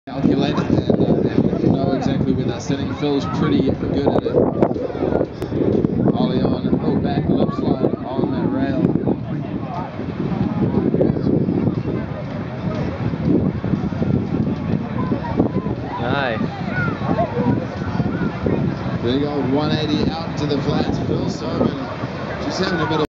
calculate it and know exactly where they're sitting. Phil's pretty good at it. Ollie on, oh, back lip slide on that rail. Nice. Big old 180 out to the flats. Phil Soman, just having a bit of